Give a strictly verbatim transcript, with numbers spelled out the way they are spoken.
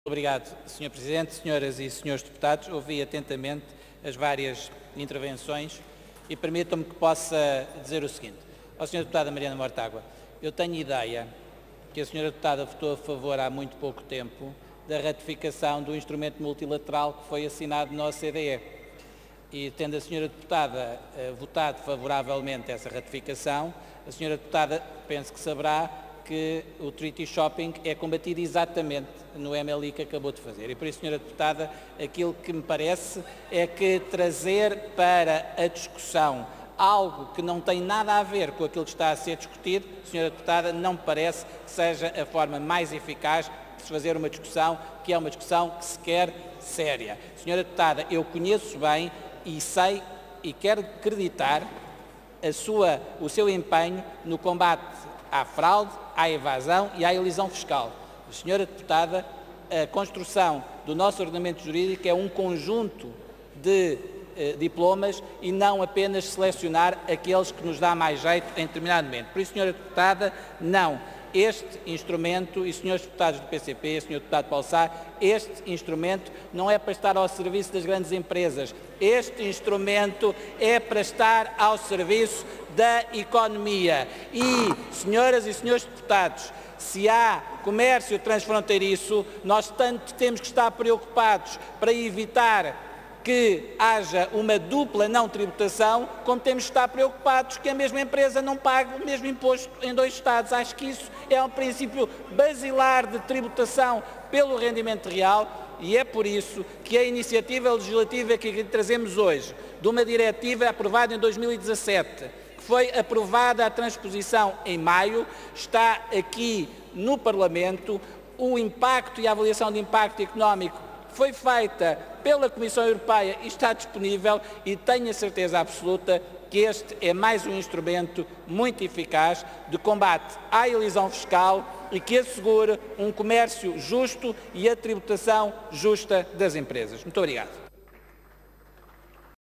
Obrigado, senhor Presidente, senhoras e senhores deputados. Ouvi atentamente as várias intervenções e permitam-me que possa dizer o seguinte. Ao senhor Deputada Mariana Mortágua, eu tenho ideia que a senhora Deputada votou a favor há muito pouco tempo da ratificação do instrumento multilateral que foi assinado na O C D E. E tendo a senhora Deputada eh, votado favoravelmente essa ratificação, a senhora Deputada penso que saberá que o Treaty Shopping é combatido exatamente no M L I que acabou de fazer. E por isso, senhora Deputada, aquilo que me parece é que trazer para a discussão algo que não tem nada a ver com aquilo que está a ser discutido, senhora Deputada, não me parece que seja a forma mais eficaz de se fazer uma discussão, que é uma discussão que se quer séria. Senhora Deputada, eu conheço bem e sei e quero acreditar a sua, o seu empenho no combate à fraude, à evasão e à elisão fiscal. Senhora Deputada, a construção do nosso ordenamento jurídico é um conjunto de eh, diplomas e não apenas selecionar aqueles que nos dá mais jeito em determinado momento. Por isso, senhora Deputada, não. Este instrumento, e senhores deputados do P C P, senhor Deputado Paulo Sá, este instrumento não é para estar ao serviço das grandes empresas. Este instrumento é para estar ao serviço da economia. E, senhoras e senhores deputados, se há comércio transfronteiriço, nós tanto temos que estar preocupados para evitar que haja uma dupla não tributação, como temos que estar preocupados que a mesma empresa não pague o mesmo imposto em dois Estados. Acho que isso é um princípio basilar de tributação pelo rendimento real e é por isso que a iniciativa legislativa que aqui trazemos hoje, de uma diretiva aprovada em dois mil e dezassete, que foi aprovada a transposição em maio, está aqui no Parlamento. O impacto e a avaliação de impacto económico foi feita pela Comissão Europeia e está disponível e tenho a certeza absoluta que este é mais um instrumento muito eficaz de combate à elisão fiscal e que assegure um comércio justo e a tributação justa das empresas. Muito obrigado.